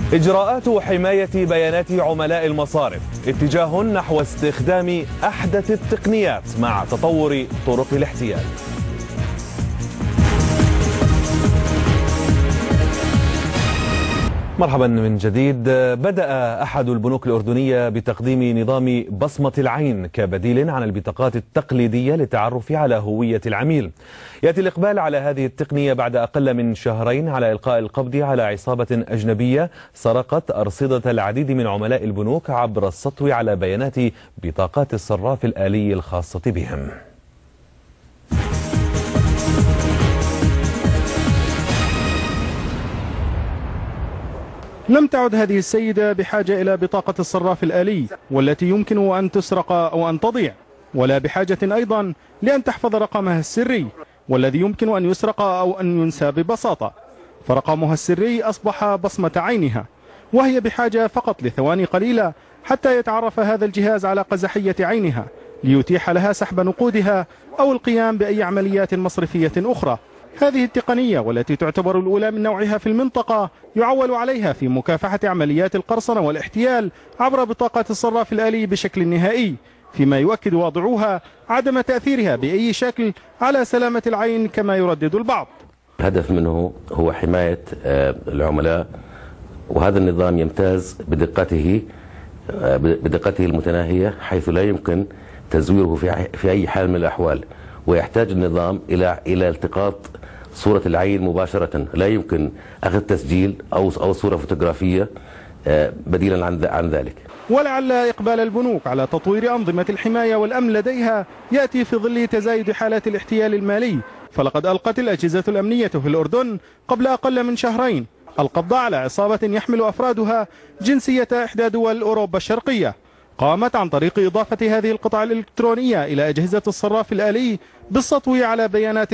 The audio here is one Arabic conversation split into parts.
إجراءات حماية بيانات عملاء المصارف، اتجاه نحو استخدام أحدث التقنيات مع تطور طرق الاحتيال. مرحبا من جديد. بدأ أحد البنوك الأردنية بتقديم نظام بصمة العين كبديل عن البطاقات التقليدية للتعرف على هوية العميل. يأتي الإقبال على هذه التقنية بعد أقل من شهرين على إلقاء القبض على عصابة أجنبية سرقت أرصدة العديد من عملاء البنوك عبر السطو على بيانات بطاقات الصراف الآلي الخاصة بهم. لم تعد هذه السيدة بحاجة إلى بطاقة الصراف الآلي والتي يمكن أن تسرق أو أن تضيع، ولا بحاجة أيضا لأن تحفظ رقمها السري والذي يمكن أن يسرق أو أن ينسى ببساطة، فرقمها السري أصبح بصمة عينها، وهي بحاجة فقط لثواني قليلة حتى يتعرف هذا الجهاز على قزحية عينها ليتيح لها سحب نقودها أو القيام بأي عمليات مصرفية أخرى. هذه التقنية والتي تعتبر الأولى من نوعها في المنطقة يعول عليها في مكافحة عمليات القرصنة والاحتيال عبر بطاقات الصراف الآلي بشكل نهائي، فيما يؤكد واضعوها عدم تأثيرها بأي شكل على سلامة العين كما يردد البعض. الهدف منه هو حماية العملاء، وهذا النظام يمتاز بدقته المتناهية، حيث لا يمكن تزويره في أي حال من الأحوال، ويحتاج النظام إلى التقاط صورة العين مباشرة، لا يمكن أخذ تسجيل أو صورة فوتوغرافية بديلا عن ذلك. ولعل إقبال البنوك على تطوير أنظمة الحماية والأمن لديها يأتي في ظل تزايد حالات الاحتيال المالي، فلقد ألقت الأجهزة الأمنية في الأردن قبل أقل من شهرين القبض على عصابة يحمل أفرادها جنسية إحدى دول أوروبا الشرقية، قامت عن طريق إضافة هذه القطع الإلكترونية إلى أجهزة الصراف الآلي بالسطو على بيانات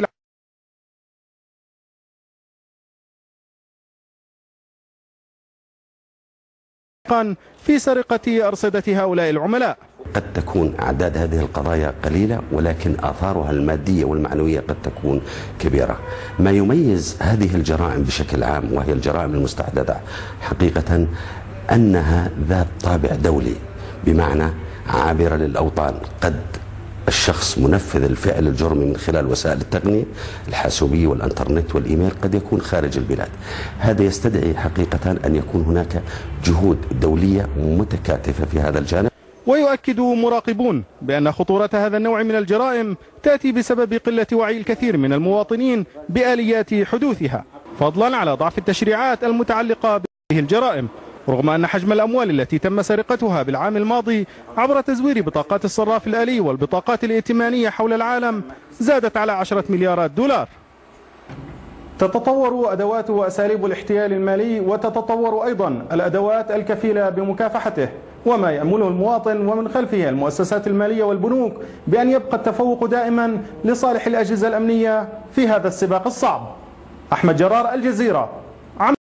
في سرقة أرصدة هؤلاء العملاء. قد تكون أعداد هذه القضايا قليلة، ولكن آثارها المادية والمعنوية قد تكون كبيرة. ما يميز هذه الجرائم بشكل عام وهي الجرائم المستحدثة حقيقة أنها ذات طابع دولي، بمعنى عابرة للأوطان. قد الشخص منفذ الفعل الجرمي من خلال وسائل التقنية الحاسوبية والإنترنت والإيميل قد يكون خارج البلاد. هذا يستدعي حقيقة أن يكون هناك جهود دولية متكاتفة في هذا الجانب. ويؤكد مراقبون بأن خطورة هذا النوع من الجرائم تأتي بسبب قلة وعي الكثير من المواطنين بآليات حدوثها، فضلا على ضعف التشريعات المتعلقة بهذه الجرائم، رغم أن حجم الأموال التي تم سرقتها بالعام الماضي عبر تزوير بطاقات الصراف الآلي والبطاقات الائتمانية حول العالم زادت على 10 مليارات دولار. تتطور أدوات وأساليب الاحتيال المالي، وتتطور أيضا الأدوات الكفيلة بمكافحته، وما يأمله المواطن ومن خلفه المؤسسات المالية والبنوك بأن يبقى التفوق دائما لصالح الأجهزة الأمنية في هذا السباق الصعب. أحمد جرار، الجزيرة.